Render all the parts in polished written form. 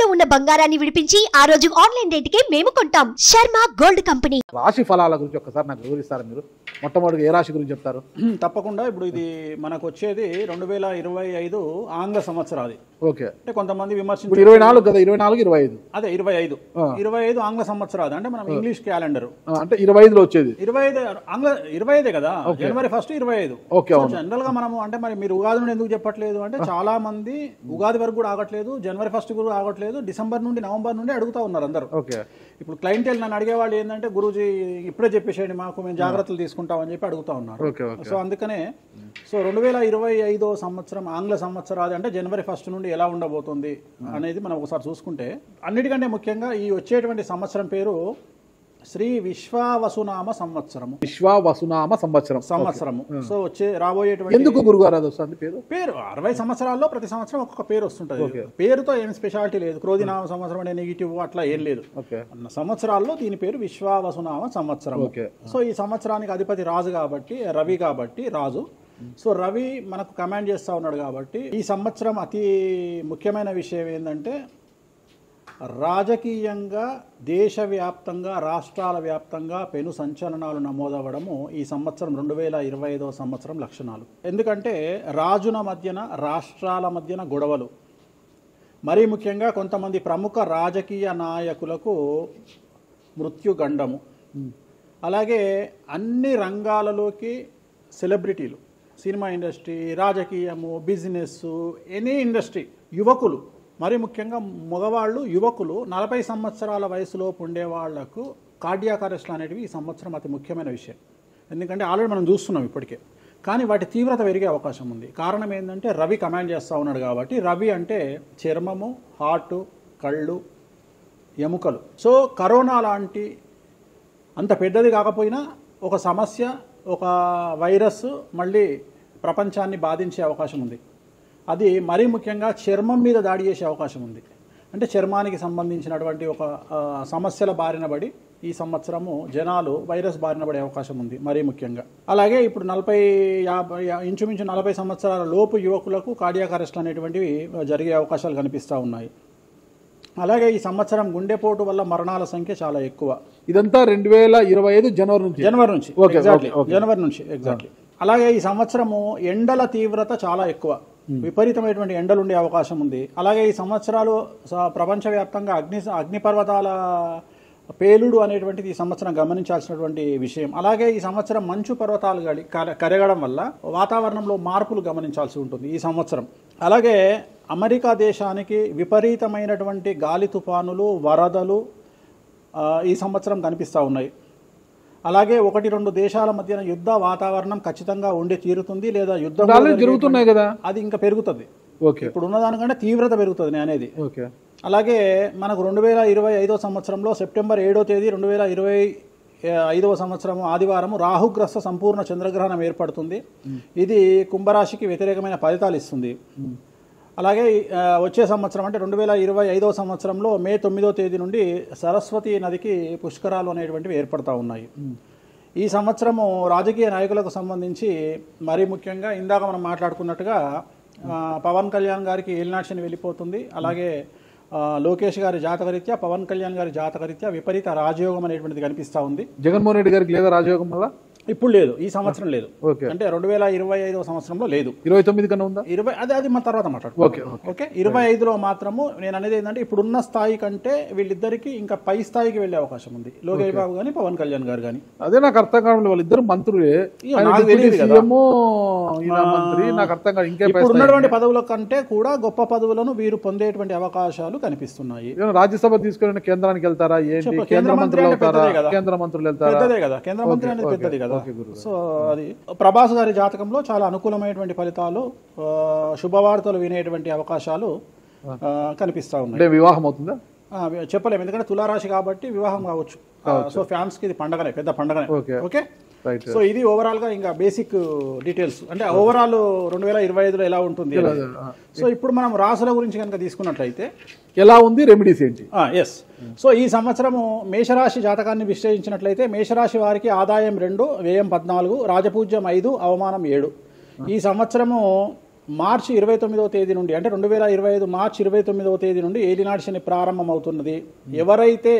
తాకట్టులో ఉన్న బంగారాన్ని విడిపించి ఆ రోజు ఆన్లైన్ రేటుకే మేము కొంటాం. Sharma gold company. రాశి ఫలాల గురించి ఒక్కసారి నాకు వివరిస్తారా మీరు? మొట్టమొదటిగా ఏ రాశి గురించి చెప్తారు? తప్పకుండా. ఇప్పుడు ఇది మనకు వచ్చేది 2025 ఆంగ్ల సంవత్సరాది. ఓకే. అంటే కొంతమంది విమర్శించారు 24 కదా, 24 25 అదే 25 ఆంగ్ల సంవత్సరాది. అంటే మనం ఇంగ్లీష్ క్యాలెండర్ అంటే 25లో వచ్చేది 25 ఆంగ్ల 25 కదా, జనవరి 1 25. ఓకే. జనరల్ గా మనము అంటే మరి మీరు ఉగాది నుండి ఎందుకు చెప్పట్లేదు అంటే చాలా మంది ఉగాది వరకు కూడా ఆగట్లేదు, జనవరి 1 కూడా ఆగట్లేదు, డిసెంబర్ నుండి నవంబర్ నుండి అడుగుతా ఉన్నారు అందరూ. ఓకే. ఇప్పుడు క్లయింటెల్ నన్ను అడిగేవాళ్ళు ఏంటంటే గురూజీ ఇప్పుడే చెప్పేసేయండి మాకు, మేము జాగ్రత్తలు తీసుకుంటామని చెప్పి అడుగుతా ఉన్నారు. సో అందుకనే 2025 సంవత్సరం ఆంగ్ల సంవత్సరాది అంటే జనవరి 1 నుండి ఎలా ఉండబోతుంది అనేది మనం ఒకసారి చూసుకుంటే, అన్నిటికంటే ముఖ్యంగా ఈ వచ్చేటువంటి సంవత్సరం పేరు శ్రీ విశ్వావసునామ సంవత్సరము. విశ్వావసునామ సంవత్సరము. సో రాబోయేటువంటి ఎందుకు గురుగారు అది వస్తుంది పేరు 60 సంవత్సరాల్లో ప్రతి సంవత్సరం ఒక్కొక్క పేరు వస్తుంటది. పేరుతో ఏం స్పెషాలిటీ లేదు. క్రోధినామ సంవత్సరం అనే నెగిటివ్ అట్లా ఏం లేదు. సంవత్సరాల్లో దీని పేరు విశ్వావసునామ సంవత్సరం. సో ఈ సంవత్సరానికి అధిపతి రాజు కాబట్టి, రవి కాబట్టి రాజు. సో రవి మనకు కమాండ్ చేస్తా ఉన్నాడు కాబట్టి ఈ సంవత్సరం అతి ముఖ్యమైన విషయం ఏంటంటే రాజకీయంగా దేశవ్యాప్తంగా రాష్ట్రాల వ్యాప్తంగా పెను సంచలనాలు నమోదవ్వడము ఈ సంవత్సరం 2025 సంవత్సరం లక్షణాలు. ఎందుకంటే రాజుల మధ్యన రాష్ట్రాల మధ్యన గొడవలు, మరీ ముఖ్యంగా కొంతమంది ప్రముఖ రాజకీయ నాయకులకు మృత్యుగండము, అలాగే అన్ని రంగాలలోకి సెలబ్రిటీలు, సినిమా ఇండస్ట్రీ, రాజకీయము, బిజినెస్, ఎనీ ఇండస్ట్రీ, యువకులు, మరి ముఖ్యంగా మగవాళ్ళు యువకులు 40 సంవత్సరాల వయసులోపు ఉండే వాళ్లకు కార్డియాక్ అరెస్ట్లు అనేటివి ఈ సంవత్సరం అతి ముఖ్యమైన విషయం. ఎందుకంటే ఆల్రెడీ మనం చూస్తున్నాం ఇప్పటికే, కానీ వాటి తీవ్రత పెరిగే అవకాశం ఉంది. కారణం ఏంటంటే రవి కమాండ్ చేస్తూ ఉన్నాడు కాబట్టి. రవి అంటే చర్మము, హార్ట్, కళ్ళు, ఎముకలు. సో కరోనా లాంటి అంత పెద్దది కాకపోయినా ఒక సమస్య, ఒక వైరస్ మళ్ళీ ప్రపంచాన్ని బాధించే అవకాశం ఉంది. అది మరీ ముఖ్యంగా చర్మం మీద దాడి చేసే అవకాశం ఉంది. అంటే చర్మానికి సంబంధించినటువంటి ఒక సమస్యల బారిన పడి ఈ సంవత్సరము జనాలు వైరస్ బారిన పడే అవకాశం ఉంది మరీ ముఖ్యంగా. అలాగే ఇప్పుడు 40-50 ఇంచుమించు 40 సంవత్సరాల లోపు యువకులకు కార్డియాక్ అరెస్ట్లు అనేటువంటివి జరిగే అవకాశాలు కనిపిస్తూ ఉన్నాయి. అలాగే ఈ సంవత్సరం గుండెపోటు వల్ల మరణాల సంఖ్య చాలా ఎక్కువ. ఇదంతా 2025 జనవరి నుంచి ఎగ్జాక్ట్లీ. అలాగే ఈ సంవత్సరము ఎండల తీవ్రత చాలా ఎక్కువ, విపరీతమైనటువంటి ఎండలు ఉండే అవకాశం ఉంది. అలాగే ఈ సంవత్సరాలు ప్రపంచవ్యాప్తంగా అగ్నిపర్వతాల పేలుడు అనేటువంటిది ఈ సంవత్సరం గమనించాల్సినటువంటి విషయం. అలాగే ఈ సంవత్సరం మంచు పర్వతాలు కరగడం వల్ల వాతావరణంలో మార్పులు గమనించాల్సి ఉంటుంది ఈ సంవత్సరం. అలాగే అమెరికా దేశానికి విపరీతమైనటువంటి గాలి తుఫానులు, వరదలు ఈ సంవత్సరం కనిపిస్తూ ఉన్నాయి. అలాగే 1-2 దేశాల మధ్యన యుద్ధ వాతావరణం ఖచ్చితంగా ఉండి తీరుతుంది, లేదా యుద్ధం జరుగుతున్నాయి కదా, అది ఇంకా పెరుగుతుంది. ఇప్పుడు ఉన్నదానికంటే తీవ్రత పెరుగుతుంది అనేది. అలాగే మనకు 2025 సంవత్సరంలో సెప్టెంబర్ 7వ తేదీ 2025 సంవత్సరం ఆదివారం రాహుగ్రస్త సంపూర్ణ చంద్రగ్రహణం ఏర్పడుతుంది. ఇది కుంభరాశికి వ్యతిరేకమైన ఫలితాలు ఇస్తుంది. అలాగే వచ్చే సంవత్సరం అంటే 2025 సంవత్సరంలో మే 9వ తేదీ నుండి సరస్వతి నదికి పుష్కరాలు అనేటువంటివి ఏర్పడతా ఉన్నాయి. ఈ సంవత్సరము రాజకీయ నాయకులకు సంబంధించి మరీ ముఖ్యంగా ఇందాక మనం మాట్లాడుకున్నట్టుగా పవన్ కళ్యాణ్ గారికి ఏలినాటి శని వెళ్ళిపోతుంది. అలాగే లోకేష్ గారి జాతకరీత్యా, పవన్ కళ్యాణ్ గారి జాతకరీత్యా విపరీత రాజయోగం అనేటువంటిది కనిపిస్తూ ఉంది. జగన్మోహన్ రెడ్డి గారికి లేదా రాజయోగం వల్ల? ఇప్పుడు లేదు, ఈ సంవత్సరం లేదు. అంటే 2025 సంవత్సరంలో లేదు. 29 కన్నా ఉందా? అది మన తర్వాత మాట్లాడుకుంటాం. ఓకే. 25లో మాత్రము నేను అనేది ఏంటంటే ఇప్పుడున్న స్థాయి కంటే వీళ్ళిద్దరికి ఇంకా పై స్థాయికి వెళ్లే అవకాశం ఉంది, లోకేష్ బాబు గానీ పవన్ కళ్యాణ్ గారు కానీ. అదే నాకు అర్థం కావడం, వాళ్ళిద్దరు మంత్రులే, నాకు అర్థం కాదు. ఇంకా ఇప్పుడు ఉన్నటువంటి పదవుల కంటే కూడా గొప్ప పదవులను వీరు పొందేటువంటి అవకాశాలు కనిపిస్తున్నాయి. రాజ్యసభ తీసుకుని కేంద్రానికి వెళ్తారా? కేంద్ర మంత్రులు వెళ్తారా? కేంద్ర మంత్రులు వెళ్తారా? పెద్దదే కదా, కేంద్ర మంత్రి అనేది పెద్దది కదా. సో అది ప్రభాస్ గారి జాతకంలో చాలా అనుకూలమైనటువంటి ఫలితాలు, శుభవార్తలు వినేటువంటి అవకాశాలు కనిపిస్తా ఉన్నాయి. వివాహం అవుతుందా చెప్పలేము, ఎందుకంటే తులారాశి కాబట్టి వివాహం కావచ్చు. సో ఫ్యాన్స్ కి ఇది పండగనే, పెద్ద పండగనే. ఓకే. సో ఇది ఓవరాల్ గా ఇంకా బేసిక్ డీటెయిల్స్, అంటే ఓవరాల్ 2025లో ఎలా ఉంటుంది. సో ఇప్పుడు మనం రాసుల గురించి కనుక తీసుకున్నట్లయితే ఎలా ఉంది, రెమెడీస్ ఏంటి? ఎస్. సో ఈ సంవత్సరము మేషరాశి జాతకాన్ని విశ్లేషించినట్లయితే మేషరాశి వారికి ఆదాయం 2, వ్యయం 14, రాజపూజ్యం 5, అవమానం 7. ఈ సంవత్సరము మార్చి 29వ తేదీ నుండి అంటే 2025 మార్చి 29వ తేదీ నుండి ఏలినాటి శని ప్రారంభమవుతున్నది. ఎవరైతే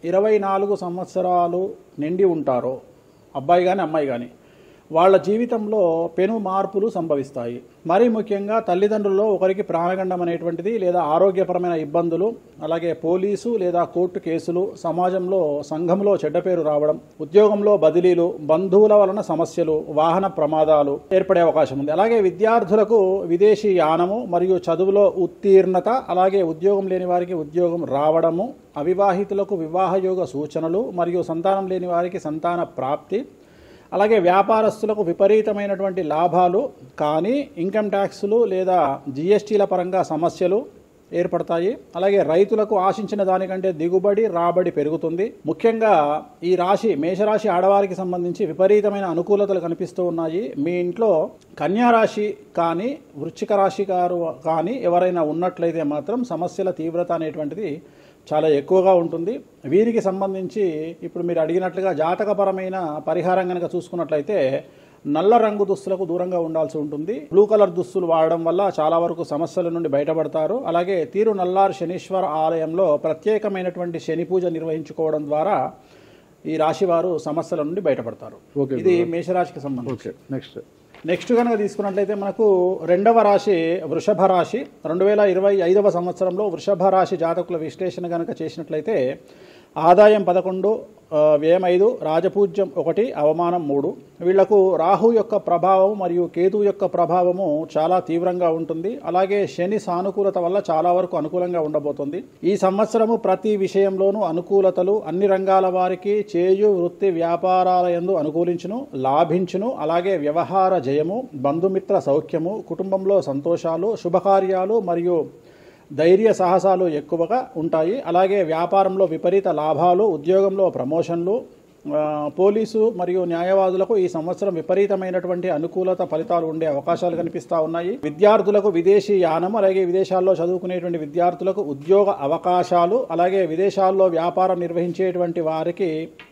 24 సంవత్సరాలు నిండి ఉంటారో అబ్బాయి కానీ అమ్మాయి కానీ వాళ్ళ జీవితంలో పెను మార్పులు సంభవిస్తాయి. మరీ ముఖ్యంగా తల్లిదండ్రుల్లో ఒకరికి ప్రాణగండం అనేటువంటిది లేదా ఆరోగ్యపరమైన ఇబ్బందులు, అలాగే పోలీసు లేదా కోర్టు కేసులు, సమాజంలో సంఘంలో చెడ్డ పేరు రావడం, ఉద్యోగంలో బదిలీలు, బంధువుల వలన సమస్యలు, వాహన ప్రమాదాలు ఏర్పడే అవకాశం ఉంది. అలాగే విద్యార్థులకు విదేశీ యానము మరియు చదువులో ఉత్తీర్ణత, అలాగే ఉద్యోగం లేని వారికి ఉద్యోగం రావడము, అవివాహితులకు వివాహయోగ సూచనలు మరియు సంతానం లేని వారికి సంతాన ప్రాప్తి, అలాగే వ్యాపారస్తులకు విపరీతమైనటువంటి లాభాలు కానీ ఇన్కమ్ ట్యాక్సులు లేదా జిఎస్టీల పరంగా సమస్యలు ఏర్పడతాయి. అలాగే రైతులకు ఆశించిన దానికంటే దిగుబడి రాబడి పెరుగుతుంది. ముఖ్యంగా ఈ రాశి మేషరాశి ఆడవారికి సంబంధించి విపరీతమైన అనుకూలతలు కనిపిస్తూ ఉన్నాయి. మీ ఇంట్లో కన్యా రాశి కానీ వృశ్చిక రాశి గారు కానీ ఎవరైనా ఉన్నట్లయితే మాత్రం సమస్యల తీవ్రత అనేటువంటిది చాలా ఎక్కువగా ఉంటుంది. వీరికి సంబంధించి ఇప్పుడు మీరు అడిగినట్లుగా జాతకపరమైన పరిహారం కనుక చూసుకున్నట్లయితే నల్ల రంగు దుస్తులకు దూరంగా ఉండాల్సి ఉంటుంది. బ్లూ కలర్ దుస్తులు వాడడం వల్ల చాలా వరకు సమస్యల నుండి బయటపడతారు. అలాగే తీరు నల్లారు శనీశ్వర ఆలయంలో ప్రత్యేకమైనటువంటి శని పూజ నిర్వహించుకోవడం ద్వారా ఈ రాశి వారు సమస్యల నుండి బయటపడతారు. ఇది మేషరాశికి సంబంధించి. నెక్స్ట్ కనుక తీసుకున్నట్లయితే మనకు రెండవ రాశి వృషభ రాశి. 2025వ సంవత్సరంలో వృషభ రాశి జాతకుల విశ్లేషణ కనుక చేసినట్లయితే ఆదాయం 11, వ్యయం 5, రాజపూజ్యం 1, అవమానం 3. వీళ్లకు రాహు యొక్క ప్రభావం మరియు కేతు యొక్క ప్రభావము చాలా తీవ్రంగా ఉంటుంది. అలాగే శని సానుకూలత వల్ల చాలా వరకు అనుకూలంగా ఉండబోతుంది. ఈ సంవత్సరము ప్రతి విషయంలోనూ అనుకూలతలు అన్ని రంగాల వారికి చేయు వృత్తి వ్యాపారాల యందు అనుకూలించును, లాభించును. అలాగే వ్యవహార జయము, బంధుమిత్ర సౌఖ్యము, కుటుంబంలో సంతోషాలు, శుభకార్యాలు మరియు ధైర్య సాహసాలు ఎక్కువగా ఉంటాయి. అలాగే వ్యాపారంలో విపరీత లాభాలు, ఉద్యోగంలో ప్రమోషన్లు, పోలీసు మరియు న్యాయవాదులకు ఈ సంవత్సరం విపరీతమైనటువంటి అనుకూలత ఫలితాలు ఉండే అవకాశాలు కనిపిస్తూ ఉన్నాయి. విద్యార్థులకు విదేశీ యానం, అలాగే విదేశాల్లో చదువుకునేటువంటి విద్యార్థులకు ఉద్యోగ అవకాశాలు, అలాగే విదేశాల్లో వ్యాపారం నిర్వహించేటువంటి వారికి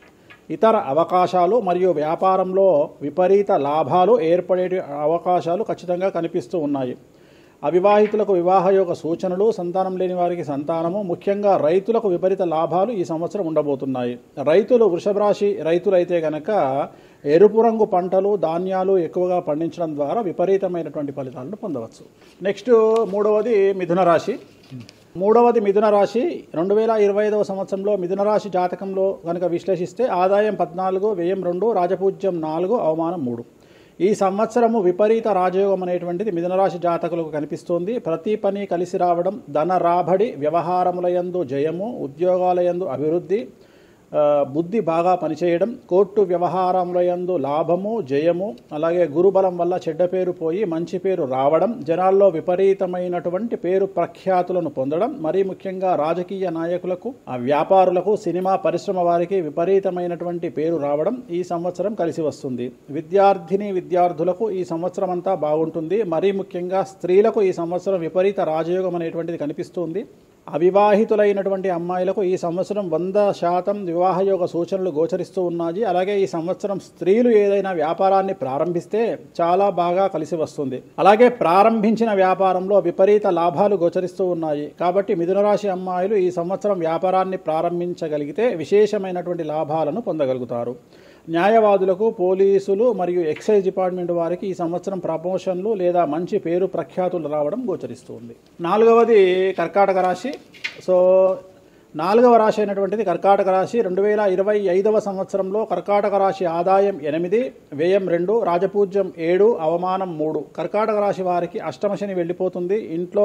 ఇతర అవకాశాలు మరియు వ్యాపారంలో విపరీత లాభాలు ఏర్పడే అవకాశాలు ఖచ్చితంగా కనిపిస్తూ ఉన్నాయి. అవివాహితులకు వివాహయోగ సూచనలు, సంతానం లేని వారికి సంతానము, ముఖ్యంగా రైతులకు విపరీత లాభాలు ఈ సంవత్సరం ఉండబోతున్నాయి. రైతులు వృషభ రాశి రైతులైతే గనక ఎరుపు రంగు పంటలు, ధాన్యాలు ఎక్కువగా పండించడం ద్వారా విపరీతమైనటువంటి ఫలితాలను పొందవచ్చు. నెక్స్ట్ మూడవది మిథున రాశి. మిథున రాశి 2025వ సంవత్సరంలో మిథున రాశి జాతకంలో కనుక విశ్లేషిస్తే ఆదాయం 14, వ్యయం 2, రాజపూజ్యం 4, అవమానం 3. ఈ సంవత్సరము విపరీత రాజయోగం అనేటువంటిది మిథున రాశి జాతకులకు కనిపిస్తోంది. ప్రతి పని కలిసి రావడం, ధన రాబడి, వ్యవహారములయందు జయము, ఉద్యోగాలయందు అభివృద్ధి, బుద్ధి బాగా పనిచేయడం, కోర్టు వ్యవహారములయందు లాభము, జయము, అలాగే గురుబలం వల్ల చెడ్డ పేరు పోయి మంచి పేరు రావడం, జనాల్లో విపరీతమైనటువంటి పేరు ప్రఖ్యాతులను పొందడం, మరీ ముఖ్యంగా రాజకీయ నాయకులకు, వ్యాపారులకు, సినిమా పరిశ్రమ వారికి విపరీతమైనటువంటి పేరు రావడం ఈ సంవత్సరం కలిసి వస్తుంది. విద్యార్థులకు ఈ సంవత్సరం అంతా బాగుంటుంది. మరీ ముఖ్యంగా స్త్రీలకు ఈ సంవత్సరం విపరీత రాజయోగం అనేటువంటిది కనిపిస్తుంది. అవివాహితులైనటువంటి అమ్మాయిలకు ఈ సంవత్సరం 100% వివాహయోగ సూచనలు గోచరిస్తూ ఉన్నాయి. అలాగే ఈ సంవత్సరం స్త్రీలు ఏదైనా వ్యాపారాన్ని ప్రారంభిస్తే చాలా బాగా కలిసి వస్తుంది. అలాగే ప్రారంభించిన వ్యాపారంలో విపరీత లాభాలు గోచరిస్తూ ఉన్నాయి. కాబట్టి మిథున రాశి అమ్మాయిలు ఈ సంవత్సరం వ్యాపారాన్ని ప్రారంభించగలిగితే విశేషమైనటువంటి లాభాలను పొందగలుగుతారు. న్యాయవాదులకు, పోలీసులు మరియు ఎక్సైజ్ డిపార్ట్మెంట్ వారికి ఈ సంవత్సరం ప్రమోషన్లు లేదా మంచి పేరు ప్రఖ్యాతులు రావడం గోచరిస్తుంది. నాలుగవది కర్కాటక రాశి. సో 4వ రాశి అయినటువంటిది కర్కాటక రాశి. 2025వ సంవత్సరంలో కర్కాటక రాశి ఆదాయం 8, వ్యయం 2, రాజపూజ్యం 7, అవమానం 3. కర్కాటక రాశి వారికి అష్టమ శని వెళ్ళిపోతుంది. ఇంట్లో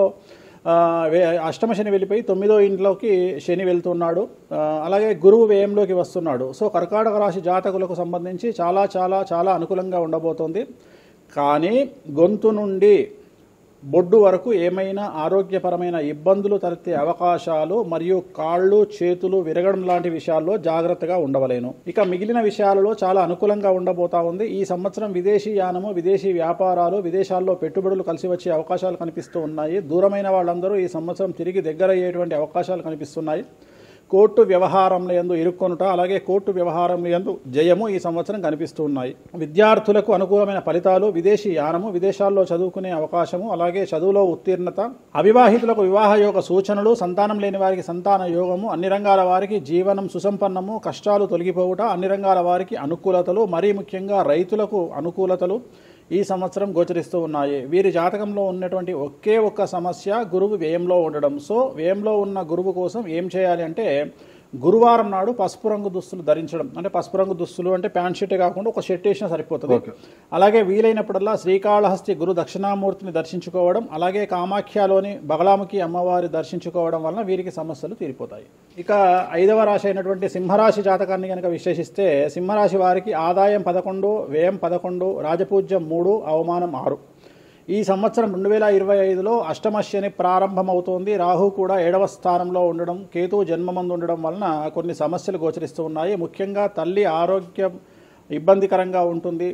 అష్టమ శని వెళ్ళిపోయి 9వ ఇంట్లోకి శని వెళ్తున్నాడు. అలాగే గురువు వ్యయంలోకి వస్తున్నాడు. సో కర్కాటక రాశి జాతకులకు సంబంధించి చాలా చాలా చాలా అనుకూలంగా ఉండబోతోంది. కానీ గొంతు నుండి బొడ్డు వరకు ఏమైనా ఆరోగ్యపరమైన ఇబ్బందులు తలెత్తే అవకాశాలు మరియు కాళ్ళు, చేతులు విరగడం లాంటి విషయాల్లో జాగ్రత్తగా ఉండవలేను. ఇక మిగిలిన విషయాలలో చాలా అనుకూలంగా ఉండబోతా ఉంది. ఈ సంవత్సరం విదేశీ యానము, విదేశీ వ్యాపారాలు, విదేశాల్లో పెట్టుబడులు కలిసి వచ్చే అవకాశాలు కనిపిస్తూ ఉన్నాయి. దూరమైన వాళ్ళందరూ ఈ సంవత్సరం తిరిగి దగ్గరయ్యేటువంటి అవకాశాలు కనిపిస్తున్నాయి. కోర్టు వ్యవహారంలో యందు ఇరుక్కొనుట, అలాగే కోర్టు వ్యవహారంలో యందు జయము ఈ సంవత్సరం కనిపిస్తూ ఉన్నాయి. విద్యార్థులకు అనుకూలమైన ఫలితాలు, విదేశీ యానము, విదేశాల్లో చదువుకునే అవకాశము, అలాగే చదువులో ఉత్తీర్ణత, అవివాహితులకు వివాహ యోగ సూచనలు, సంతానం లేని వారికి సంతాన యోగము, అన్ని రంగాల వారికి జీవనం సుసంపన్నము, కష్టాలు తొలగిపోవుట, అన్ని రంగాల వారికి అనుకూలతలు, మరీ ముఖ్యంగా రైతులకు అనుకూలతలు ఈ సంవత్సరం గోచరిస్తూ ఉన్నాయి. వీరి జాతకంలో ఉన్నటువంటి ఒకే ఒక్క సమస్య గురువు వ్యయంలో ఉండడం. సో వ్యయంలో ఉన్న గురువు కోసం ఏం చేయాలి అంటే గురువారం నాడు పసుపు రంగు దుస్తులు ధరించడం. అంటే పసుపు రంగు దుస్తులు అంటే ప్యాంట్ షర్ట్ కాకుండా ఒక షర్ట్ వేసినా సరిపోతుంది. అలాగే వీలైనప్పుడల్లా శ్రీకాళహస్తి గురు దక్షిణామూర్తిని దర్శించుకోవడం, అలాగే కామాఖ్యలోని బగలాముఖి అమ్మవారి దర్శించుకోవడం వలన వీరికి సమస్యలు తీరిపోతాయి. ఇక 5వ రాశి అయినటువంటి సింహరాశి జాతకాన్ని కనుక విశ్లేషిస్తే సింహరాశి వారికి ఆదాయం 11, వ్యయం 11, రాజపూజ్యం 3, అవమానం 6. ఈ సంవత్సరం 2025లో అష్టమ శని ప్రారంభమవుతోంది. రాహు కూడా 7వ స్థానంలో ఉండడం, కేతు జన్మమందు ఉండడం వలన కొన్ని సమస్యలు గోచరిస్తూ ఉన్నాయి. ముఖ్యంగా తల్లి ఆరోగ్యం ఇబ్బందికరంగా ఉంటుంది.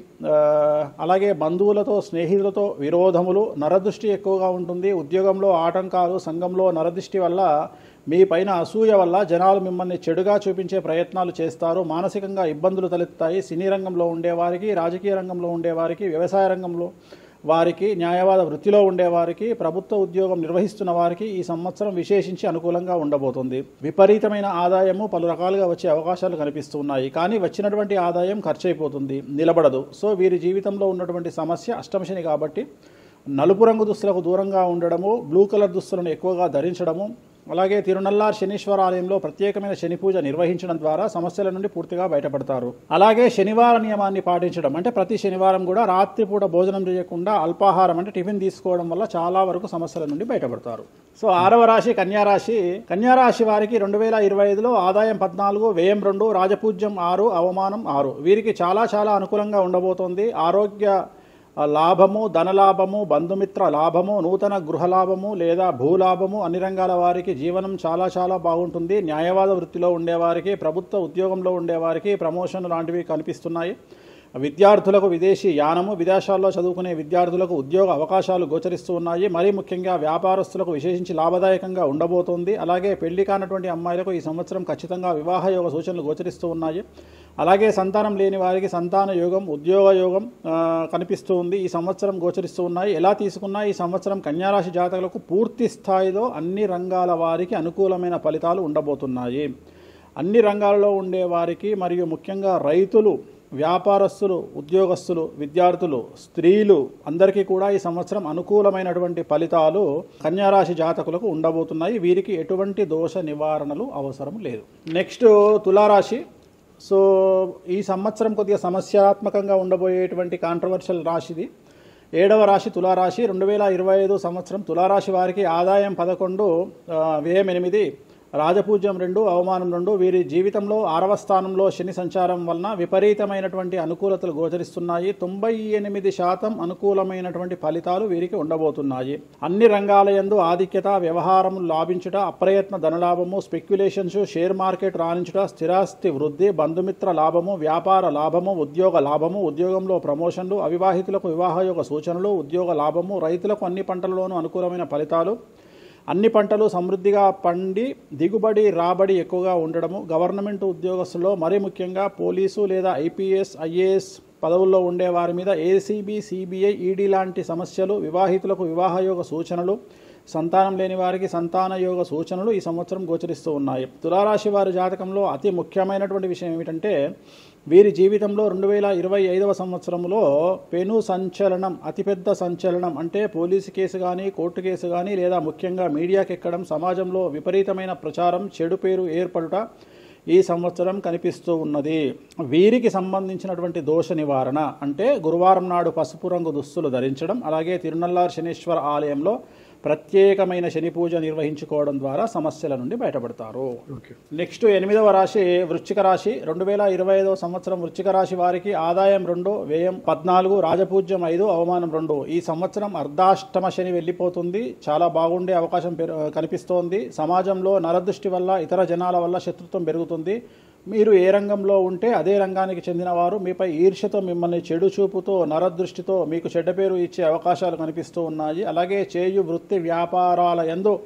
అలాగే బంధువులతో స్నేహితులతో విరోధములు, నరదృష్టి ఎక్కువగా ఉంటుంది. ఉద్యోగంలో ఆటంకాలు, సంఘంలో నరదృష్టి వల్ల మీ పైన అసూయ వల్ల జనాలు మిమ్మల్ని చెడుగా చూపించే ప్రయత్నాలు చేస్తారు. మానసికంగా ఇబ్బందులు తలెత్తాయి. సినీ రంగంలో ఉండేవారికి, రాజకీయ రంగంలో ఉండేవారికి, వ్యవసాయ రంగంలో వారికి, న్యాయవాద వృత్తిలో ఉండేవారికి, ప్రభుత్వ ఉద్యోగం నిర్వహిస్తున్న వారికి ఈ సంవత్సరం విశేషించి అనుకూలంగా ఉండబోతుంది. విపరీతమైన ఆదాయము పలు రకాలుగా వచ్చే అవకాశాలు కనిపిస్తున్నాయి. కానీ వచ్చినటువంటి ఆదాయం ఖర్చు అయిపోతుంది, నిలబడదు. సో వీరి జీవితంలో ఉన్నటువంటి సమస్య అష్టమశని కాబట్టి నలుపు రంగు దుస్తులకు దూరంగా ఉండడము, బ్లూ కలర్ దుస్తులను ఎక్కువగా ధరించడము, అలాగే తిరునల్లార్ శనీశ్వర ఆలయంలో ప్రత్యేకమైన శని పూజ నిర్వహించడం ద్వారా సమస్యల నుండి పూర్తిగా బయటపడతారు. అలాగే శనివార నియమాన్ని పాటించడం, అంటే ప్రతి శనివారం కూడా రాత్రిపూట భోజనం చేయకుండా అల్పాహారం అంటే టిఫిన్ తీసుకోవడం వల్ల చాలా వరకు సమస్యల నుండి బయటపడతారు. సో 6వ రాశి కన్యారాశి. కన్యారాశి వారికి 2025లో ఆదాయం 14, వ్యయం 2, రాజపూజ్యం 6, అవమానం 6. వీరికి చాలా చాలా అనుకూలంగా ఉండబోతోంది. ఆరోగ్య లాభము, ధనలాభము, బంధుమిత్ర లాభము, నూతన గృహలాభము లేదా భూలాభము, అన్ని రంగాల వారికి జీవనం చాలా చాలా బాగుంటుంది. న్యాయవాద వృత్తిలో ఉండేవారికి, ప్రభుత్వ ఉద్యోగంలో ఉండేవారికి ప్రమోషన్ లాంటివి కనిపిస్తున్నాయి. విద్యార్థులకు విదేశీ యానము, విదేశాల్లో చదువుకునే విద్యార్థులకు ఉద్యోగ అవకాశాలు గోచరిస్తూ ఉన్నాయి. మరీ ముఖ్యంగా వ్యాపారస్తులకు విశేషించి లాభదాయకంగా ఉండబోతోంది. అలాగే పెళ్లి కానటువంటి అమ్మాయిలకు ఈ సంవత్సరం ఖచ్చితంగా వివాహ యోగ సూచనలు గోచరిస్తూ ఉన్నాయి. అలాగే సంతానం లేని వారికి సంతాన యోగం, ఉద్యోగ యోగం కనిపిస్తూ ఉంది. ఈ సంవత్సరం గోచరిస్తూ ఉన్నాయి. ఎలా తీసుకున్నా ఈ సంవత్సరం కన్యారాశి జాతకులకు పూర్తి స్థాయిలో అన్ని రంగాల వారికి అనుకూలమైన ఫలితాలు ఉండబోతున్నాయి. అన్ని రంగాలలో ఉండే వారికి మరియు ముఖ్యంగా రైతులు, వ్యాపారస్తులు, ఉద్యోగస్తులు, విద్యార్థులు, స్త్రీలు అందరికీ కూడా ఈ సంవత్సరం అనుకూలమైనటువంటి ఫలితాలు కన్యారాశి జాతకులకు ఉండబోతున్నాయి. వీరికి ఎటువంటి దోష నివారణలు అవసరం లేదు. నెక్స్ట్ తులారాశి. సో ఈ సంవత్సరం కొద్దిగా సమస్యాత్మకంగా ఉండబోయేటువంటి కాంట్రవర్షియల్ రాశిది 7వ రాశి తులారాశి. 2025 సంవత్సరం తులారాశి వారికి ఆదాయం 11, వ్యయం 8, రాజపూజ్యం 2, అవమానం 2. వీరి జీవితంలో 6వ స్థానంలో శని సంచారం వలన విపరీతమైనటువంటి అనుకూలతలు గోచరిస్తున్నాయి. 98% అనుకూలమైనటువంటి ఫలితాలు వీరికి ఉండబోతున్నాయి. అన్ని రంగాల యందు ఆధిక్యత, వ్యవహారం లాభించుట, అప్రయత్న ధనలాభము, స్పెక్యులేషన్స్, షేర్ మార్కెట్ రాణించుట, స్థిరాస్తి వృద్ధి, బంధుమిత్ర లాభము, వ్యాపార లాభము, ఉద్యోగ లాభము, ఉద్యోగంలో ప్రమోషన్లు, అవివాహితులకు వివాహయోగ సూచనలు, ఉద్యోగ లాభము, రైతులకు అన్ని పంటలలోనూ అనుకూలమైన ఫలితాలు, అన్ని పంటలు సమృద్ధిగా పండి దిగుబడి రాబడి ఎక్కువగా ఉండడము, గవర్నమెంట్ ఉద్యోగస్తుల్లో మరీ ముఖ్యంగా పోలీసు లేదా ఐపీఎస్, ఐఏఎస్ పదవుల్లో ఉండే వారి మీద ఏసీబీ, సిబిఐ, ఈడీ లాంటి సమస్యలు, వివాహితులకు వివాహయోగ సూచనలు, సంతానం లేని వారికి సంతాన యోగ సూచనలు ఈ సంవత్సరం గోచరిస్తూ ఉన్నాయి. తులారాశి వారి జాతకంలో అతి ముఖ్యమైనటువంటి విషయం ఏమిటంటే వీరి జీవితంలో 2025వ సంవత్సరంలో పెను సంచలనం, అతిపెద్ద సంచలనం అంటే పోలీసు కేసు కానీ, కోర్టు కేసు కానీ లేదా ముఖ్యంగా మీడియాకి ఎక్కడం, సమాజంలో విపరీతమైన ప్రచారం, చెడు పేరు ఏర్పడుట ఈ సంవత్సరం కనిపిస్తూ ఉన్నది. వీరికి సంబంధించినటువంటి దోష నివారణ అంటే గురువారం నాడు పసుపు రంగు దుస్తులు ధరించడం, అలాగే తిరునల్లార్ శనీశ్వర ఆలయంలో ప్రత్యేకమైన శని పూజ నిర్వహించుకోవడం ద్వారా సమస్యల నుండి బయటపడతారు. నెక్స్ట్ 8వ రాశి వృశ్చిక రాశి. 2025వ సంవత్సరం వృశ్చిక రాశి వారికి ఆదాయం 2, వ్యయం 14, రాజపూజ్యం 5, అవమానం 2. ఈ సంవత్సరం అర్ధాష్టమ శని వెళ్ళిపోతుంది. చాలా బాగుండే అవకాశం కనిపిస్తోంది. సమాజంలో నరదృష్టి వల్ల, ఇతర జనాల వల్ల శత్రుత్వం పెరుగుతుంది. మీరు ఏ రంగంలో ఉంటే అదే రంగానికి చెందిన వారు మీపై ఈర్ష్యతో, మిమ్మల్ని చెడు చూపుతో, నరదృష్టితో మీకు చెడ్డ పేరు ఇచ్చే అవకాశాలు కనిపిస్తూ ఉన్నాయి. అలాగే చేయు వృత్తి వ్యాపారాల యందు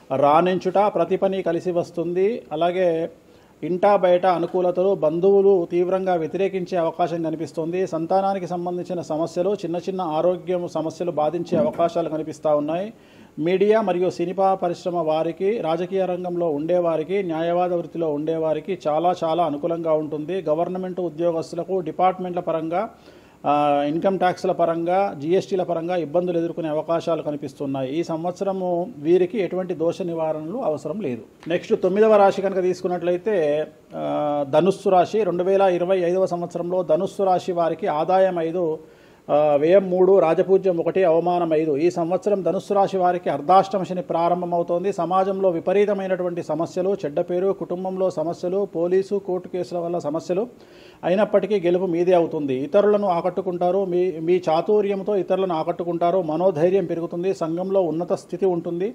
రాణించుట, ప్రతి పని కలిసి వస్తుంది. అలాగే ఇంటా బయట అనుకూలతలు, బంధువులు తీవ్రంగా వ్యతిరేకించే అవకాశం కనిపిస్తుంది. సంతానానికి సంబంధించిన సమస్యలు, చిన్న చిన్న ఆరోగ్యం సమస్యలు బాధించే అవకాశాలు కనిపిస్తూ ఉన్నాయి. మీడియా మరియు సినిమా పరిశ్రమ వారికి, రాజకీయ రంగంలో ఉండేవారికి, న్యాయవాద వృత్తిలో ఉండేవారికి చాలా చాలా అనుకూలంగా ఉంటుంది. గవర్నమెంట్ ఉద్యోగస్తులకు డిపార్ట్మెంట్ల పరంగా, ఇన్కమ్ ట్యాక్స్ల పరంగా, జిఎస్టీల పరంగా ఇబ్బందులు ఎదుర్కొనే అవకాశాలు కనిపిస్తున్నాయి. ఈ సంవత్సరము వీరికి ఎటువంటి దోష నివారణలు అవసరం లేదు. నెక్స్ట్ 9వ రాశి కనుక తీసుకున్నట్లయితే ధనుస్సు రాశి. 2025వ సంవత్సరంలో ధనుస్సు రాశి వారికి ఆదాయం 5, వ్యయం 3, రాజపూజ్యం 1, అవమానం 5. ఈ సంవత్సరం ధనుస్సు రాశి వారికి అర్ధాష్టమ శని ప్రారంభమవుతోంది. సమాజంలో విపరీతమైనటువంటి సమస్యలు, చెడ్డ పేరు, కుటుంబంలో సమస్యలు, పోలీసు కోర్టు కేసుల వల్ల సమస్యలు అయినప్పటికీ గెలుపు మీదే అవుతుంది. ఇతరులను ఆకట్టుకుంటారు, మీ చాతుర్యంతో ఇతరులను ఆకట్టుకుంటారు, మనోధైర్యం పెరుగుతుంది, సంఘంలో ఉన్నత స్థితి ఉంటుంది.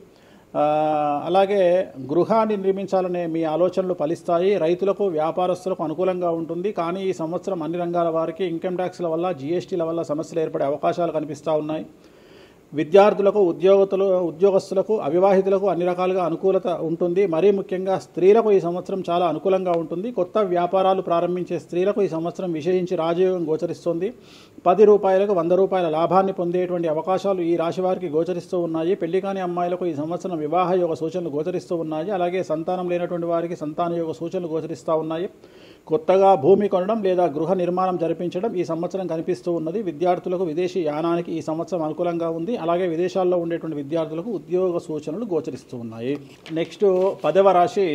అలాగే గృహాన్ని నిర్మించాలనే మీ ఆలోచనలు ఫలిస్తాయి. రైతులకు, వ్యాపారస్తులకు అనుకూలంగా ఉంటుంది. కానీ ఈ సంవత్సరం అన్ని రంగాల వారికి ఇన్కమ్ ట్యాక్స్ల వల్ల, జిఎస్టీల వల్ల సమస్యలు ఏర్పడే అవకాశాలు కనిపిస్తూ ఉన్నాయి. విద్యార్థులకు, ఉద్యోగస్తులకు, అవివాహితులకు అన్ని రకాలుగా అనుకూలత ఉంటుంది. మరీ ముఖ్యంగా స్త్రీలకు ఈ సంవత్సరం చాలా అనుకూలంగా ఉంటుంది. కొత్త వ్యాపారాలు ప్రారంభించే స్త్రీలకు ఈ సంవత్సరం విశేషించి రాజయోగం గోచరిస్తుంది. 10 రూపాయలకు 100 రూపాయల లాభాన్ని పొందేటువంటి అవకాశాలు ఈ రాశి వారికి గోచరిస్తూ ఉన్నాయి. పెళ్లి కాని అమ్మాయిలకు ఈ సంవత్సరం వివాహ యోగ సూచనలు గోచరిస్తూ ఉన్నాయి. అలాగే సంతానం లేనటువంటి వారికి సంతాన యోగ సూచనలు గోచరిస్తూ ఉన్నాయి. కొత్తగా భూమి కొనడం లేదా గృహ నిర్మాణం జరిపించడం ఈ సంవత్సరం కనిపిస్తూ ఉన్నది. విద్యార్థులకు విదేశీ యానానికి ఈ సంవత్సరం అనుకూలంగా ఉంది. అలాగే విదేశాల్లో ఉండేటువంటి విద్యార్థులకు ఉద్యోగ సూచనలు గోచరిస్తూ ఉన్నాయి. నెక్స్ట్ 10వ రాశి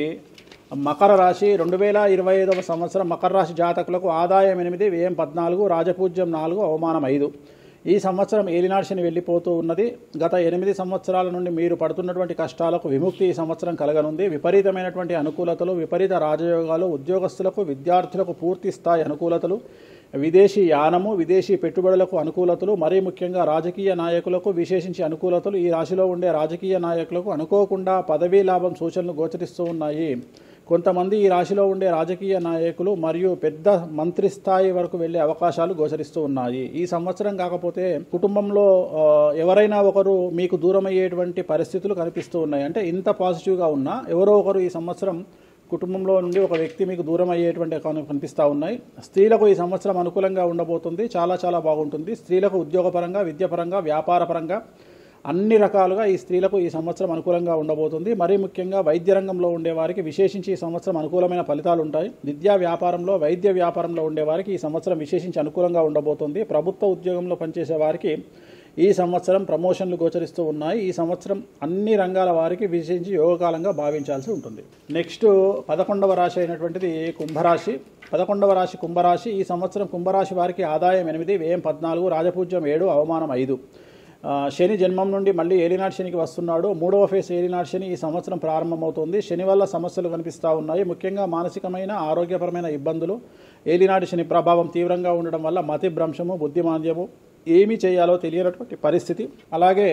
మకర రాశి. 2025వ సంవత్సరం మకర రాశి జాతకులకు ఆదాయం 8, వ్యయం 14, రాజపూజ్యం 4, అవమానం 5. ఈ సంవత్సరం ఏలినాటి శని వెళ్ళిపోతూ ఉన్నది. గత 8 సంవత్సరాల నుండి మీరు పడుతున్నటువంటి కష్టాలకు విముక్తి ఈ సంవత్సరం కలగనుంది. విపరీతమైనటువంటి అనుకూలతలు, విపరీత రాజయోగాలు, ఉద్యోగస్తులకు, విద్యార్థులకు పూర్తి స్థాయి అనుకూలతలు, విదేశీ యానము, విదేశీ పెట్టుబడులకు అనుకూలతలు, మరీ ముఖ్యంగా రాజకీయ నాయకులకు విశేషించి అనుకూలతలు. ఈ రాశిలో ఉండే రాజకీయ నాయకులకు అనుకోకుండా పదవీ లాభం సూచనలు గోచరిస్తూ ఉన్నాయి. కొంతమంది ఈ రాశిలో ఉండే రాజకీయ నాయకులు మరియు పెద్ద మంత్రి స్థాయి వరకు వెళ్లే అవకాశాలు గోచరిస్తూ ఉన్నాయి. ఈ సంవత్సరం కాకపోతే కుటుంబంలో ఎవరైనా ఒకరు మీకు దూరం అయ్యేటువంటి పరిస్థితులు కనిపిస్తూ ఉన్నాయి. అంటే ఇంత పాజిటివ్గా ఉన్నా ఎవరో ఒకరు ఈ సంవత్సరం కుటుంబంలో నుండి ఒక వ్యక్తి మీకు దూరం అయ్యేటువంటి కనిపిస్తూ ఉన్నాయి. స్త్రీలకు ఈ సంవత్సరం అనుకూలంగా ఉండబోతుంది. చాలా చాలా బాగుంటుంది. స్త్రీలకు ఉద్యోగపరంగా, విద్యాపరంగా, వ్యాపారపరంగా అన్ని రకాలుగా ఈ స్త్రీలకు ఈ సంవత్సరం అనుకూలంగా ఉండబోతుంది. మరీ ముఖ్యంగా వైద్య రంగంలో ఉండేవారికి విశేషించి ఈ సంవత్సరం అనుకూలమైన ఫలితాలు ఉంటాయి. విద్యా వ్యాపారంలో, వైద్య వ్యాపారంలో ఉండేవారికి ఈ సంవత్సరం విశేషించి అనుకూలంగా ఉండబోతుంది. ప్రభుత్వ ఉద్యోగంలో పనిచేసే వారికి ఈ సంవత్సరం ప్రమోషన్లు గోచరిస్తూ ఉన్నాయి. ఈ సంవత్సరం అన్ని రంగాల వారికి విశేషించి యోగకాలంగా భావించాల్సి ఉంటుంది. నెక్స్ట్ 11వ రాశి అయినటువంటిది కుంభరాశి. 11వ రాశి కుంభరాశి. ఈ సంవత్సరం కుంభరాశి వారికి ఆదాయం 8, వ్యయం 14, రాజపూజ్యం 7, అవమానం 5. శని జన్మం నుండి మళ్ళీ ఏలినాటి శనికి వస్తున్నాడు. 3వ ఫేజ్ ఏలినాటి శని ఈ సంవత్సరం ప్రారంభమవుతుంది. శని వల్ల సమస్యలు కనిపిస్తూ ఉన్నాయి. ముఖ్యంగా మానసికమైన, ఆరోగ్యపరమైన ఇబ్బందులు. ఏలినాటి శని ప్రభావం తీవ్రంగా ఉండడం వల్ల మతి భ్రంశము, బుద్ధిమాంద్యము, ఏమి చేయాలో తెలియనటువంటి పరిస్థితి, అలాగే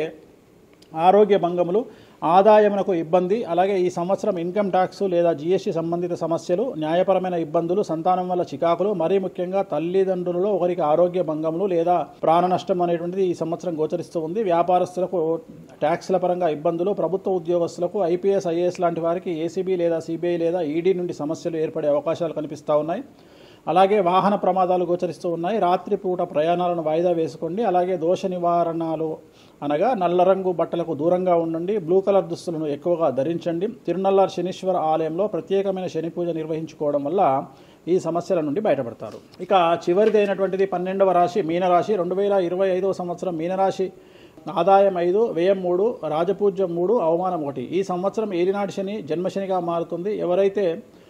ఆరోగ్య భంగములు, ఆదాయమునకు ఇబ్బంది, అలాగే ఈ సంవత్సరం ఇన్కమ్ ట్యాక్స్ లేదా జిఎస్టీ సంబంధిత సమస్యలు, న్యాయపరమైన ఇబ్బందులు, సంతానం వల్ల చికాకులు, మరీ ముఖ్యంగా తల్లిదండ్రులలో ఒకరికి ఆరోగ్య భంగములు లేదా ప్రాణ నష్టం అనేటువంటిది ఈ సంవత్సరం గోచరిస్తూ ఉంది. వ్యాపారస్తులకు ట్యాక్స్ల పరంగా ఇబ్బందులు, ప్రభుత్వ ఉద్యోగస్తులకు, ఐపీఎస్, ఐఏఎస్ లాంటి వారికి ఏసీబీ లేదా సిబిఐ లేదా ఈడీ నుండి సమస్యలు ఏర్పడే అవకాశాలు కనిపిస్తూ ఉన్నాయి. అలాగే వాహన ప్రమాదాలు గోచరిస్తూ ఉన్నాయి. రాత్రిపూట ప్రయాణాలను వాయిదా వేసుకోండి. అలాగే దోష నివారణలు అనగా నల్ల రంగు బట్టలకు దూరంగా ఉండండి. బ్లూ కలర్ దుస్తులను ఎక్కువగా ధరించండి. తిరునల్లార్ శనీశ్వర ఆలయంలో ప్రత్యేకమైన శని పూజ నిర్వహించుకోవడం వల్ల ఈ సమస్యల నుండి బయటపడతారు. ఇక చివరిది అయినటువంటిది 12వ రాశి మీనరాశి. 2025వ సంవత్సరం మీనరాశి ఆదాయం 5, వ్యయం 3, రాజపూజ్యం 3, అవమానం 1. ఈ సంవత్సరం ఏలినాటి శని జన్మశనిగా మారుతుంది. ఎవరైతే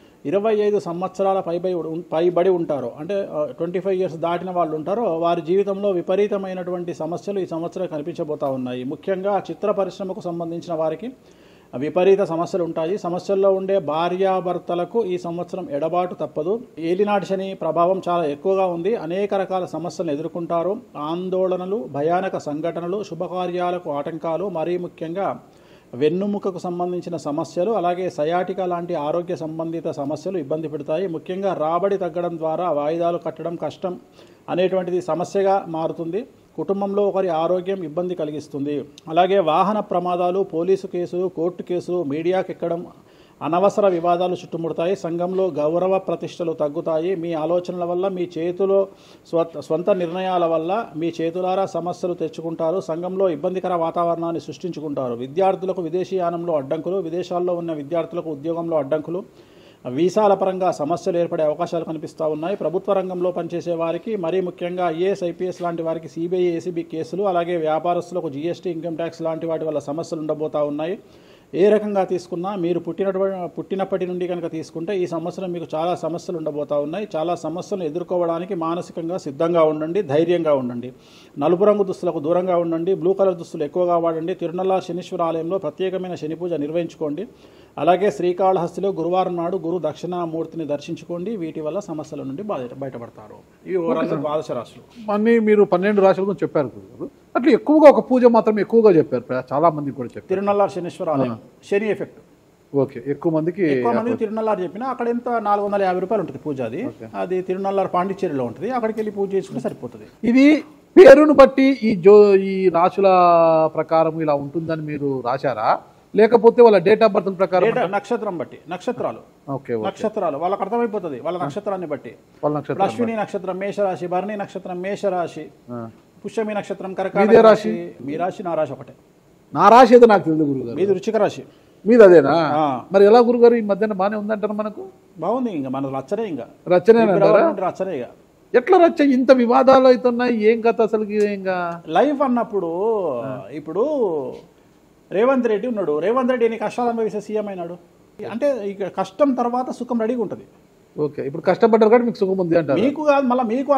25 సంవత్సరాల పైబడి ఉంటారో, అంటే 25 ఇయర్స్ దాటిన వాళ్ళు ఉంటారో, వారి జీవితంలో విపరీతమైనటువంటి సమస్యలు ఈ సంవత్సరం కనిపించబోతా ఉన్నాయి. ముఖ్యంగా చిత్ర పరిశ్రమకు సంబంధించిన వారికి విపరీత సమస్యలు ఉంటాయి. సమస్యల్లో ఉండే భార్యాభర్తలకు ఈ సంవత్సరం ఎడబాటు తప్పదు. ఏలినాటి శని ప్రభావం చాలా ఎక్కువగా ఉంది. అనేక రకాల సమస్యలను ఎదుర్కొంటారు. ఆందోళనలు, భయానక సంఘటనలు, శుభకార్యాలకు ఆటంకాలు, మరీ ముఖ్యంగా వెన్నుముకకు సంబంధించిన సమస్యలు, అలాగే సయాటికా లాంటి ఆరోగ్య సంబంధిత సమస్యలు ఇబ్బంది పెడతాయి. ముఖ్యంగా రాబడి తగ్గడం ద్వారా వాయిదాలు కట్టడం కష్టం అనేటువంటిది సమస్యగా మారుతుంది. కుటుంబంలో ఒకరి ఆరోగ్యం ఇబ్బంది కలిగిస్తుంది. అలాగే వాహన ప్రమాదాలు, పోలీసు కేసులు, కోర్టు కేసులు, మీడియాకి ఎక్కడం, అనవసర వివాదాలు చుట్టుముడతాయి. సంఘంలో గౌరవ ప్రతిష్టలు తగ్గుతాయి. మీ ఆలోచనల వల్ల, మీ చేతిలో స్వంత నిర్ణయాల వల్ల మీ చేతులారా సమస్యలు తెచ్చుకుంటారు. సంఘంలో ఇబ్బందికర వాతావరణాన్ని సృష్టించుకుంటారు. విద్యార్థులకు విదేశీయానంలో అడ్డంకులు, విదేశాల్లో ఉన్న విద్యార్థులకు ఉద్యోగంలో అడ్డంకులు, వీసాల పరంగా సమస్యలు ఏర్పడే అవకాశాలు కనిపిస్తూ ఉన్నాయి. ప్రభుత్వ రంగంలో పనిచేసే వారికి, మరీ ముఖ్యంగా ఐఏఎస్, ఐపీఎస్ లాంటి వారికి సిబిఐ, ఏసీబీ కేసులు, అలాగే వ్యాపారస్తులకు జీఎస్టీ, ఇన్కమ్ ట్యాక్స్ లాంటి వాటి వల్ల సమస్యలు ఉండబోతూ ఉన్నాయి. ఏ రకంగా తీసుకున్నా మీరు పుట్టినప్పటి నుండి కనుక తీసుకుంటే ఈ సంవత్సరం మీకు చాలా సమస్యలు ఉండబోతూ ఉన్నాయి. చాలా సమస్యలను ఎదుర్కోవడానికి మానసికంగా సిద్ధంగా ఉండండి, ధైర్యంగా ఉండండి. నలుపు రంగు దుస్తులకు దూరంగా ఉండండి. బ్లూ కలర్ దుస్తులు ఎక్కువగా వాడండి. తిరునల్ల శనీశ్వర ఆలయంలో ప్రత్యేకమైన శని పూజ నిర్వహించుకోండి. అలాగే శ్రీకాళహస్తిలో గురువారం నాడు గురు దక్షిణామూర్తిని దర్శించుకోండి. వీటి వల్ల సమస్యల నుండి బయటపడతారు. ఇవి ఓవరాల్ ద్వాదశ రాశులు. అన్నీ మీరు 12 రాశుల గురించి చెప్పారు గురుగారు. అట్లా ఎక్కువగా ఒక పూజ మాత్రం ఎక్కువగా చెప్పారు, చాలా మంది కూడా చెప్పారు. తిరునల్లార్ శనీశ్వర ఆలయం, శని ఎఫెక్ట్. ఓకే, ఎక్కువ మందికి తిరునల్లార్ చెప్పినా అక్కడ ఎంత 450 రూపాయలు ఉంటుంది పూజ. అది తిరునల్లార్ పాండిచ్చేరిలో ఉంటుంది. అక్కడికి వెళ్ళి పూజ చేసుకుంటే సరిపోతుంది. ఇది పేరును బట్టి ఈ రాశుల ప్రకారం ఇలా ఉంటుందని మీరు రాశారా, లేకపోతే వాళ్ళ డేట్ ఆఫ్ బర్త్ ప్రకారం? నక్షత్రం బట్టి, నక్షత్రాలు. ఓకే, నక్షత్రాలు వాళ్ళకి అర్థమైపోతుంది. వాళ్ళ నక్షత్రాన్ని బట్టి. అశ్విని నక్షత్రం మేషరాశి, భరణి నక్షత్రం మేషరాశి, పుష్యమి నక్షత్రం కర్కాటక రాశి. మీ రాశి నా రాశి ఒకటే. నా రాశి ఏదో నాకు తెలియదు గురుగారు. మీది వృశ్చిక రాశి. మీది అదేనా? మరి ఎలా గురుగారు ఈ మధ్యన బాగానే ఉందంటారు? మనకు బాగుంది. ఇంకా మన రచనే, ఇంకా రచనే రచనే. ఇక ఎట్లా రచ్చ? ఇంత వివాదాలు అవుతున్నాయి, ఏం కథ అసలు? ఇంకా లైఫ్ అన్నప్పుడు ఇప్పుడు రేవంత్ రెడ్డి ఉన్నాడు. రేవంత్ రెడ్డి ఎన్ని కష్టాలు అనుభవిస్తే సీఎం అయినాడు అంటే ఇక కష్టం తర్వాత సుఖం రెడీగా ఉంటుంది. ఓకే, ఇప్పుడు కష్టపడ్డారు కాబట్టి మీకు సుఖం ఉంది అంటారు. మీకు కాదు, మళ్ళీ మీకు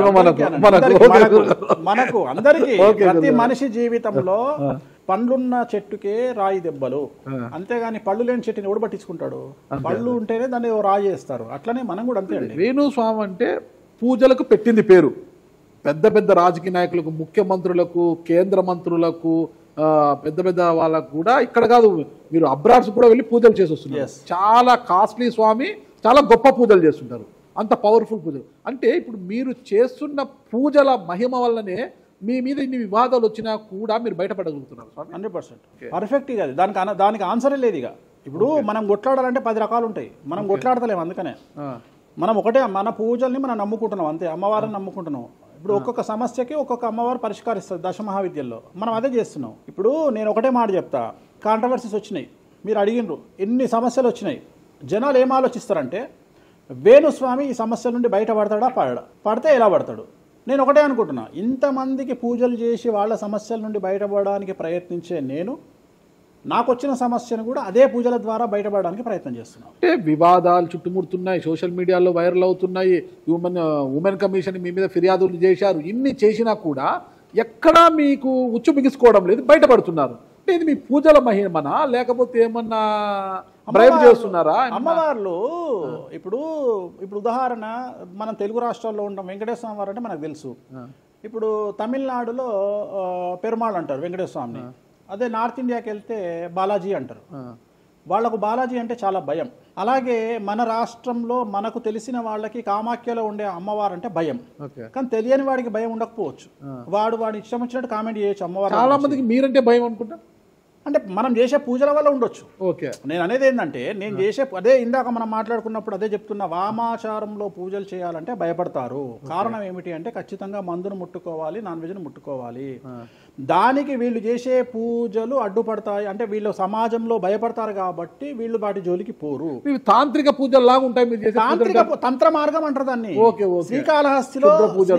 మనకు అందరికీ. ప్రతి మనిషి జీవితంలో పండ్లున్న చెట్టుకే రాయి దెబ్బలు, అంతేగాని పళ్ళు లేని చెట్టుని ఎవడు పట్టించుకుంటాడు? పళ్ళు ఉంటేనే దాన్ని రాయి చేస్తారు. అట్లనే మనం కూడా అంతే అండి. వేణుస్వామి అంటే పూజలకు పెట్టింది పేరు. పెద్ద పెద్ద రాజకీయ నాయకులకు, ముఖ్యమంత్రులకు, కేంద్ర మంత్రులకు, పెద్ద పెద్ద వాళ్ళకు కూడా, ఇక్కడ కాదు మీరు అబ్రాడ్స్ కూడా వెళ్ళి పూజలు చేసి వస్తున్నారు. చాలా కాస్ట్లీ స్వామి, చాలా గొప్ప పూజలు చేస్తుంటారు, అంత పవర్ఫుల్ పూజలు. అంటే ఇప్పుడు మీరు చేస్తున్న పూజల మహిమ వల్లనే మీ మీద ఇన్ని వివాదాలు వచ్చినా కూడా మీరు బయటపడగలుగుతున్నారు. 100% పర్ఫెక్ట్. ఇక దానికి ఆన్సరే లేదు. ఇక ఇప్పుడు మనం కొట్లాడాలంటే 10 రకాలు ఉంటాయి. మనం కొట్లాడతలేము. అందుకనే మనం ఒకటే, మన పూజల్ని మనం నమ్ముకుంటున్నాం అంతే, అమ్మవారిని నమ్ముకుంటున్నాం. ఇప్పుడు ఒక్కొక్క సమస్యకి ఒక్కొక్క అమ్మవారు పరిష్కరిస్తుంది. దశమహావిద్యల్లో మనం అదే చేస్తున్నాం. ఇప్పుడు నేను ఒకటే మాట చెప్తా. కాంట్రవర్సీస్ వచ్చినాయి, మీరు అడిగినరు, ఎన్ని సమస్యలు వచ్చినాయి. జనాలు ఏం ఆలోచిస్తారంటే వేణుస్వామి ఈ సమస్యల నుండి బయటపడతాడా, పడితే ఎలా పడతాడు? నేను ఒకటే అనుకుంటున్నా, ఇంతమందికి పూజలు చేసి వాళ్ళ సమస్యల నుండి బయటపడడానికి ప్రయత్నించే నేను, నాకు వచ్చిన సమస్యను కూడా అదే పూజల ద్వారా బయటపడడానికి ప్రయత్నం చేస్తున్నాను. అంటే వివాదాలు చుట్టుముడుతున్నాయి, సోషల్ మీడియాలో వైరల్ అవుతున్నాయి, ఉమెన్ కమిషన్ మీ మీద ఫిర్యాదులు చేశారు. ఇన్ని చేసినా కూడా ఎక్కడా మీకు ఉచ్చు బిగుసుకోవడం లేదు, బయటపడుతున్నారు. అంటే ఇది మీ పూజల మహిమనా, లేకపోతే ఏమన్నా బ్రైబ్ చేస్తున్నారా? అమ్మవార్లు ఇప్పుడు ఉదాహరణ, మనం తెలుగు రాష్ట్రాల్లో ఉంటాం. వెంకటేశ్వర స్వామి వారు అంటే మనకు తెలుసు. ఇప్పుడు తమిళనాడులో పెరుమాళ్ అంటారు వెంకటేశ్వర స్వామిని. అదే నార్త్ ఇండియాకి వెళ్తే బాలాజీ అంటారు. వాళ్లకు బాలాజీ అంటే చాలా భయం. అలాగే మన రాష్ట్రంలో మనకు తెలిసిన వాళ్ళకి కామాఖ్యలో ఉండే అమ్మవారు అంటే భయం. కానీ తెలియని వాడికి భయం ఉండకపోవచ్చు. వాడు ఇష్టం వచ్చినట్టు కామెంట్ చేయొచ్చు అమ్మవారు. చాలా మందికి మీరంటే భయం అనుకుంటా. అంటే మనం చేసే పూజల వల్ల ఉండొచ్చు. ఓకే, నేను అనేది ఏంటంటే, నేను చేసే అదే ఇందాక మనం మాట్లాడుకున్నప్పుడు అదే చెప్తున్నా, వామాచారంలో పూజలు చేయాలంటే భయపడతారు. కారణం ఏమిటి అంటే ఖచ్చితంగా మందును ముట్టుకోవాలి, నాన్ వెజ్ను ముట్టుకోవాలి. దానికి వీళ్ళు చేసే పూజలు అడ్డుపడతాయి. అంటే వీళ్ళు సమాజంలో భయపడతారు కాబట్టి వీళ్ళు వాటి జోలికి పోరు. తాంత్రిక పూజలు లాగా ఉంటాయి మీరు చేసే. తాంత్రిక తంత్ర మార్గం అంటారు దాన్ని. శ్రీకాళహస్తిలో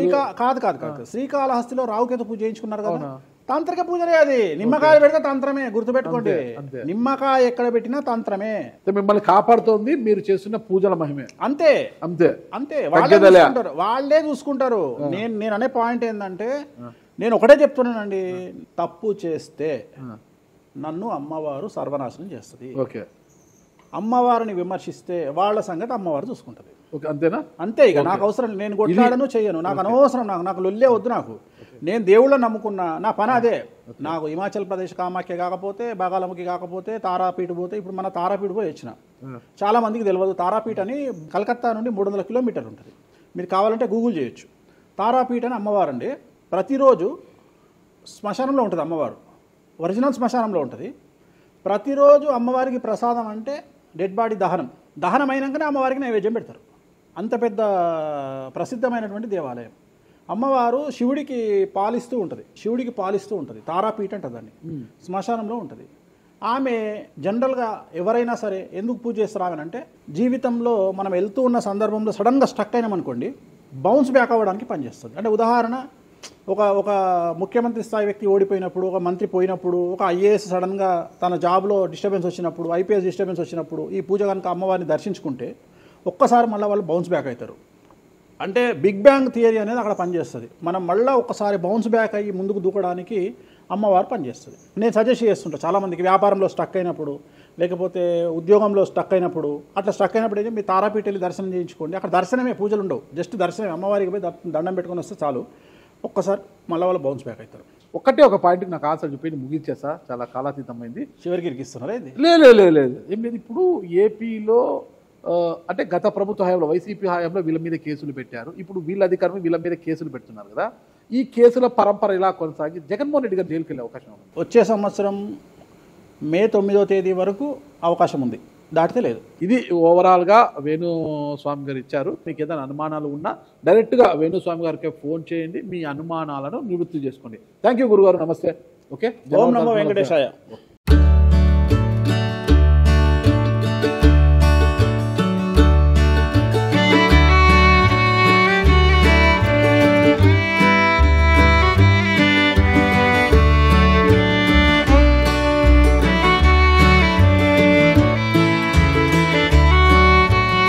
కాదు శ్రీకాళహస్తిలో రావుకేతు పూజ చేయించుకున్నారు కదా, తాంత్రిక పూజలే అది. నిమ్మకాయ పెడితే తంత్రమే, గుర్తుపెట్టుకోండి. నిమ్మకాయ ఎక్కడ పెట్టినా తంత్రమే. మిమ్మల్ని కాపాడుతోంది మీరు చేస్తున్న పూజల మహిమే. అంతే అంతే అంతే, వాళ్ళే చూసుకుంటారు. నేను అనే పాయింట్ ఏంటంటే, నేను ఒకటే చెప్తున్నానండి, తప్పు చేస్తే నన్ను అమ్మవారు సర్వనాశనం చేస్తుంది. ఓకే, అమ్మవారిని విమర్శిస్తే వాళ్ళ సంగతి అమ్మవారు చూసుకుంటది. అంతేనా? అంతే. ఇక నాకు అవసరం, నేను కొట్లాడను చెయ్యను, నాకు అనవసరం, నాకు లొల్లే వద్దు. నాకు నేను దేవుళ్ళని నమ్ముకున్నా, నా పని అదే. నాకు హిమాచల్ ప్రదేశ్ కామాఖ్య కాకపోతే, బాగాలముఖి కాకపోతే, తారాపీఠ పోతే, ఇప్పుడు మన తారాపీఠ పోయి వచ్చిన. చాలా మందికి తెలియదు, తారాపీఠ అని కలకత్తా నుండి 300 కిలోమీటర్లు ఉంటుంది. మీరు కావాలంటే గూగుల్ చేయొచ్చు. తారాపీఠ అని అమ్మవారండి. ప్రతిరోజు శ్మశానంలో ఉంటుంది అమ్మవారు, ఒరిజినల్ శ్మశానంలో ఉంటుంది. ప్రతిరోజు అమ్మవారికి ప్రసాదం అంటే డెడ్ బాడీ దహనం అయినాకనే అమ్మవారికి నైవేద్యం పెడతారు. అంత పెద్ద ప్రసిద్ధమైనటువంటి దేవాలయం. అమ్మవారు శివుడికి పాలిస్తూ ఉంటుంది, తారాపీఠ అంటుంది దాన్ని, శ్మశానంలో ఉంటుంది. ఆమె జనరల్గా ఎవరైనా సరే ఎందుకు పూజ చేస్తారు ఆమె అంటే, జీవితంలో మనం వెళ్తూ ఉన్న సందర్భంలో సడన్గా స్టక్ అయినామనుకోండి, బౌన్స్ బ్యాక్ అవ్వడానికి పనిచేస్తుంది. అంటే ఉదాహరణ, ఒక ముఖ్యమంత్రి స్థాయి వ్యక్తి ఓడిపోయినప్పుడు, ఒక మంత్రి పోయినప్పుడు, ఒక ఐఏఎస్ సడన్గా తన జాబ్లో డిస్టర్బెన్స్ వచ్చినప్పుడు, ఐపీఎస్ డిస్టర్బెన్స్ వచ్చినప్పుడు ఈ పూజ కనుక అమ్మవారిని దర్శించుకుంటే ఒక్కసారి మళ్ళీ వాళ్ళు బౌన్స్ బ్యాక్ అవుతారు. అంటే బిగ్ బ్యాంగ్ థియరీ అనేది అక్కడ పనిచేస్తుంది. మనం మళ్ళీ ఒకసారి బౌన్స్ బ్యాక్ అయ్యి ముందుకు దూకడానికి అమ్మవారు పనిచేస్తుంది. నేను సజెస్ట్ చేస్తుంటాను చాలామందికి, వ్యాపారంలో స్టక్ అయినప్పుడు, లేకపోతే ఉద్యోగంలో స్టక్ అయినప్పుడు, అట్లా స్టక్ అయినప్పుడు అయితే మీ తారాపీఠ వెళ్ళి దర్శనం చేయించుకోండి. అక్కడ దర్శనమే, పూజలు ఉండవు, జస్ట్ దర్శనమే. అమ్మవారికి పోయి దండం పెట్టుకొని వస్తే చాలు, ఒక్కసారి మళ్ళీ వాళ్ళు బౌన్స్ బ్యాక్ అవుతారు. ఒక్కటే ఒక పాయింట్కి నాకు ఆన్సర్ చెప్పి ముగించేసా, చాలా కాలాతీతమైంది. చివరికి ఇరికిస్తున్నారా ఇది? లేదు ఏం లేదు. ఇప్పుడు ఏపీలో అంటే గత ప్రభుత్వ హయాంలో, వైసీపీ హయాంలో వీళ్ళ మీద కేసులు పెట్టారు. ఇప్పుడు వీళ్ళ అధికారులు వీళ్ళ మీద కేసులు పెడుతున్నారు కదా. ఈ కేసుల పరంపర ఇలా కొనసాగి జగన్మోహన్ రెడ్డి గారు జైలుకి వెళ్ళే అవకాశం ఉంది. వచ్చే సంవత్సరం మే 9వ తేదీ వరకు అవకాశం ఉంది, దాటితే లేదు. ఇది ఓవరాల్గా వేణుస్వామి గారు ఇచ్చారు. మీకు ఏదైనా అనుమానాలు ఉన్నా డైరెక్ట్గా వేణుస్వామి గారికి ఫోన్ చేయండి, మీ అనుమానాలను నివృత్తి చేసుకోండి. థ్యాంక్ యూ గురుగారు, నమస్తే. ఓకే, ఓం నమో వెంకటేశాయ.